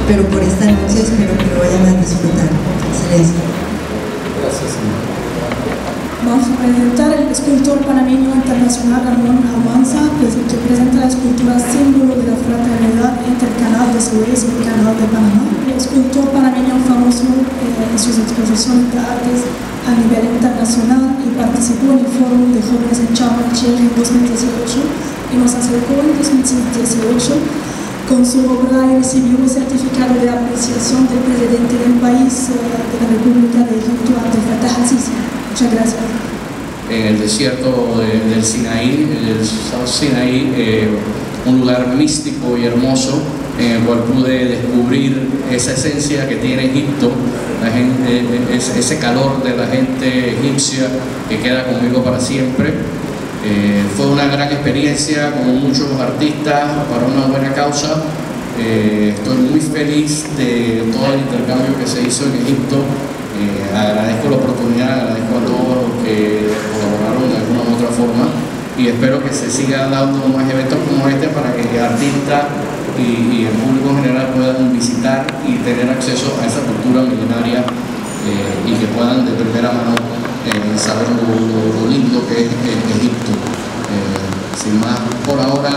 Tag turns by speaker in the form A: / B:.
A: pero por esta noche espero que lo vayan a disfrutar. Silencio.
B: Gracias, señor.
C: Vamos a presentar el escultor panameño internacional Ramon Almanza, que presenta la escultura símbolo de la fraternidad entre el canal de Suez y el canal de Panamá. El escultor panameño famoso en sus exposiciones de artes a nivel internacional y participó en el Foro de Jóvenes en Chamanchel en 2018 y nos acercó en 2018 con su obra y recibió un certificado de apreciación del presidente del país de la República de Egipto ante el Fattah al-Sisi. Muchas gracias.
B: En el desierto del Sinaí, el South Sinaí, un lugar místico y hermoso en el cual pude descubrir esa esencia que tiene Egipto, la gente, ese calor de la gente egipcia que queda conmigo para siempre. Fue una gran experiencia con muchos artistas para una buena causa. Estoy muy feliz de todo el intercambio que se hizo en Egipto. Agradezco la oportunidad, agradezco a todos los que colaboraron de alguna u otra forma y espero que se sigan dando más eventos como este para que artistas y el público en general puedan visitar y tener acceso a esa cultura milenaria y que puedan de primera mano saber lo lindo que es Egipto. Sin más por ahora,